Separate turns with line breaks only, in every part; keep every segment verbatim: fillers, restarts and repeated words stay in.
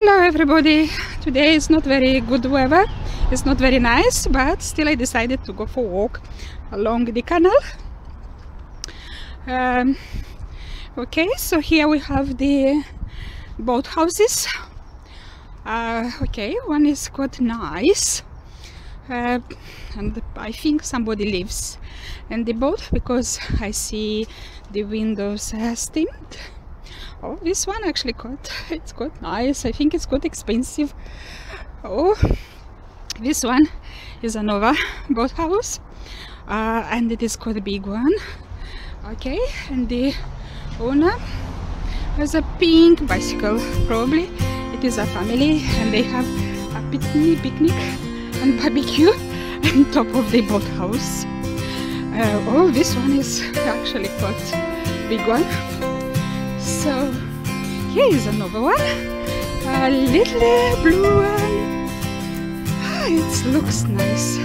Hello everybody, today is not very good weather, it's not very nice, but still I decided to go for a walk along the canal. Um, okay, so here we have the boat houses. Uh, okay, one is quite nice, uh, and I think somebody lives in the boat because I see the windows uh, steamed. Oh, this one actually quite, it's quite nice. I think it's quite expensive. Oh, this one is another boat house, uh, and it is quite a big one. Okay, and the owner has a pink bicycle. Probably it is a family, and they have a picnic, picnic and barbecue on top of the boat house. Uh, oh, this one is actually quite a big one. So here is another one, a little blue one. Ah, it looks nice.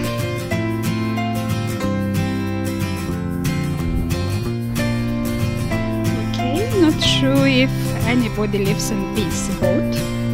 Okay, not sure if anybody lives in this boat.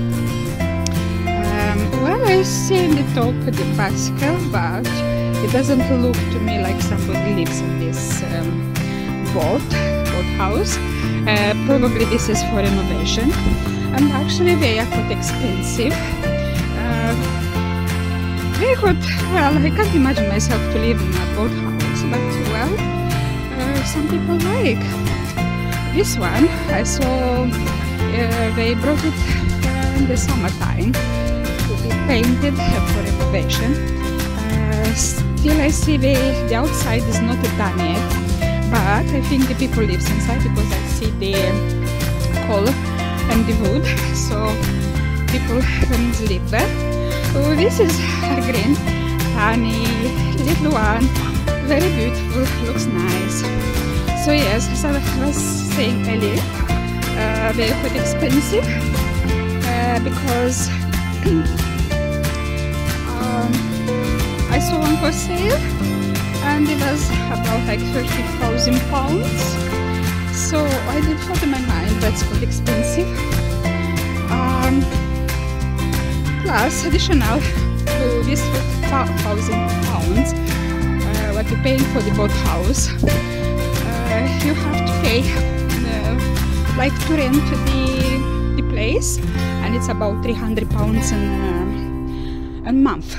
Um, well, I see in the top of the bicycle, but it doesn't look to me like somebody lives in this um, boat, boat house. Uh, probably this is for renovation, and actually they are quite expensive. Uh, very good. Well, I can't imagine myself to live in a boat house, but well, uh, some people like this one. I saw uh, they brought it uh, in the summertime to be painted for renovation. Uh, still, I see the the outside is not done yet. But I think the people live inside because I see the coal and the wood, so people can live there. Oh, this is a green, tiny little one, very beautiful, looks nice. So yes, as I was saying earlier, uh, they're quite expensive uh, because um, I saw one for sale. And it was about like thirty thousand pounds. So I did thought in my mind that's quite expensive. Um, plus, additional to this thirty thousand pounds, uh, what you're paying for the boat house, uh, you have to pay uh, like to rent the, the place, and it's about three hundred pounds in, uh, a month.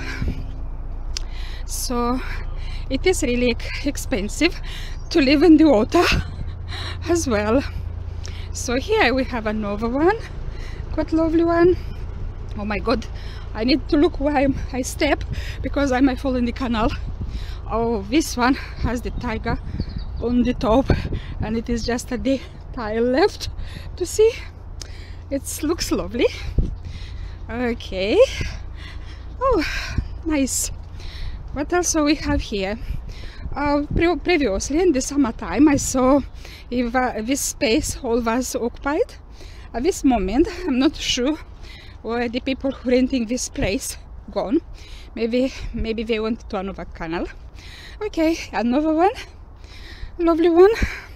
So it is really expensive to live in the water as well. So here we have another one, quite lovely one. Oh my god, I need to look where I step because I might fall in the canal. Oh, this one has the tiger on the top, and it is just a the tile left to see. It looks lovely. Okay. Oh, nice. What else do we have here? Uh, pre previously, in the summertime, I saw if uh, this space all was occupied. At this moment, I'm not sure where the people who renting this place gone. Maybe, maybe they went to another canal. Okay, another one, lovely one.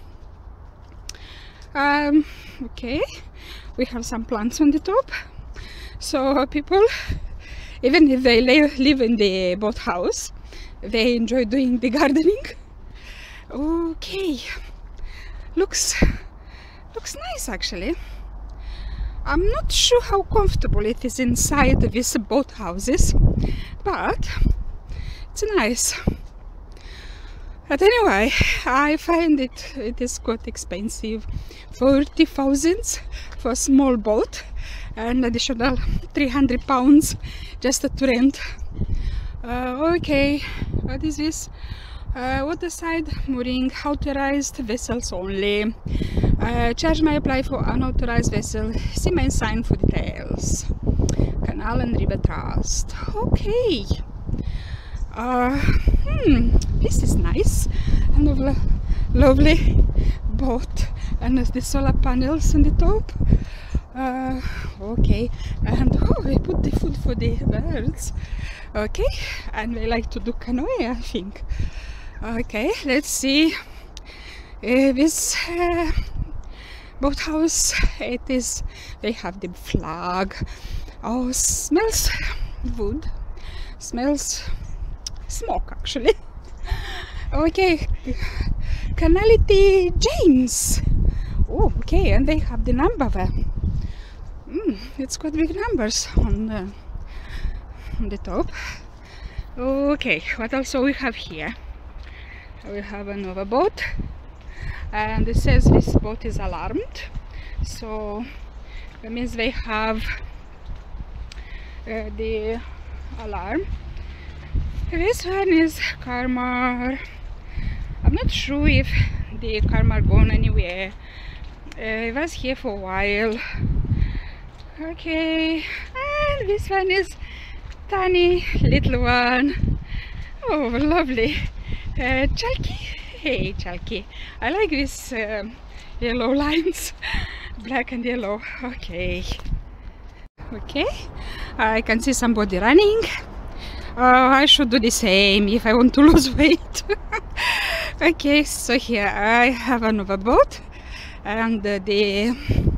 Um, okay, we have some plants on the top. So people, even if they live in the boat house, they enjoy doing the gardening. Okay, looks looks nice actually. I'm not sure how comfortable it is inside these boat houses, but it's nice. But anyway, I find it it is quite expensive. forty thousand for a small boat, and additional three hundred pounds just to rent. Uh, okay, what is this? Uh, waterside mooring, authorized vessels only. Uh, charge may apply for unauthorized vessel. See main sign for details. Canal and River Trust. Okay. Uh, hmm, this is nice. A lovely, lovely boat, and the solar panels on the top. Uh, okay, and oh, they put the food for the birds. Okay, and they like to do canoe, I think. Okay, let's see. Uh, this uh, boathouse, it is, they have the flag, Oh, smells wood, smells smoke actually. Okay, Canality James. Oh, okay, and they have the number there. Mm, it's quite big numbers on the, on the top. Okay, what else we have here? We have another boat, and it says this boat is alarmed, so that means they have uh, the alarm. This one is Kalmar. I'm not sure if the Kalmar gone anywhere. Uh, it was here for a while. Okay, and this one is tiny little one. Oh, lovely. Uh, Chalky. Hey, Chalky. I like these uh, yellow lines, black and yellow. Okay. Okay, I can see somebody running. Uh, I should do the same if I want to lose weight. Okay, so here I have another boat, and uh, the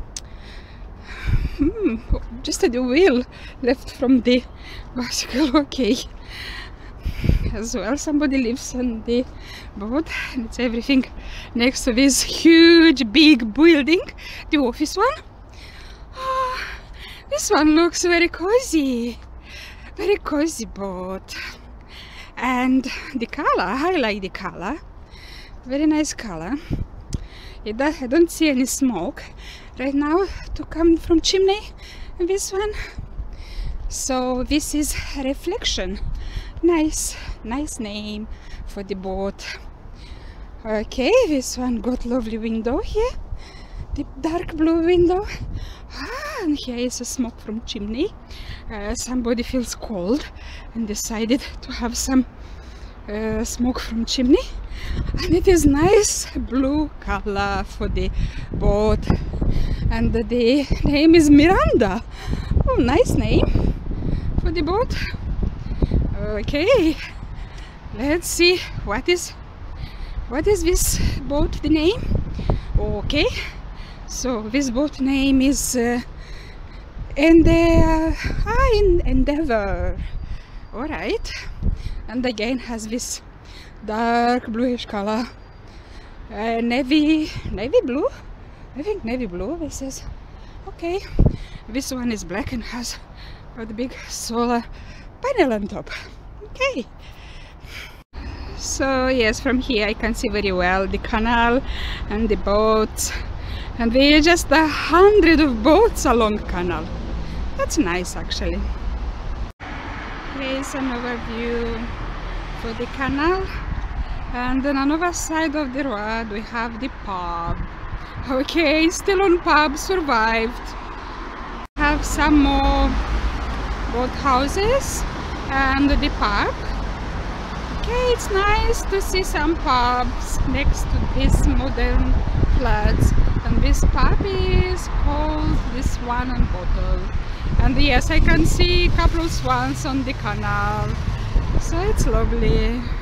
hmm, just the wheel left from the bicycle. Okay, as well somebody lives on the boat, and it's everything next to this huge big building, the office one. Oh, this one looks very cozy, very cozy boat. And the color, I like the color, very nice color. It does, I don't see any smoke right now to come from chimney in this one. So this is Reflection. Nice, nice name for the boat. Okay, this one got lovely window here, the dark blue window. Ah, and here is a smoke from chimney. Uh, somebody feels cold and decided to have some uh, smoke from chimney, and it is nice blue color for the boat, and the name is Miranda. Oh, nice name for the boat. Okay, let's see what is what is this boat, the name. Okay, so this boat name is uh, Ende ah, in Endeavour. All right, and again has this dark bluish color, uh, navy navy blue. I think navy blue. This is okay. This one is black and has got a big solar panel on top. Okay. So yes, from here I can see very well the canal and the boats, and there are just a hundred of boats along the canal. That's nice actually. Here's another view for the canal, and on another side of the road we have the pub. Okay, still on pub, survived. Have some more boat houses and the pub. Okay, it's nice to see some pubs next to these modern flats, and this pub is called the Swan and Bottle. And yes, I can see a couple of swans on the canal, so it's lovely.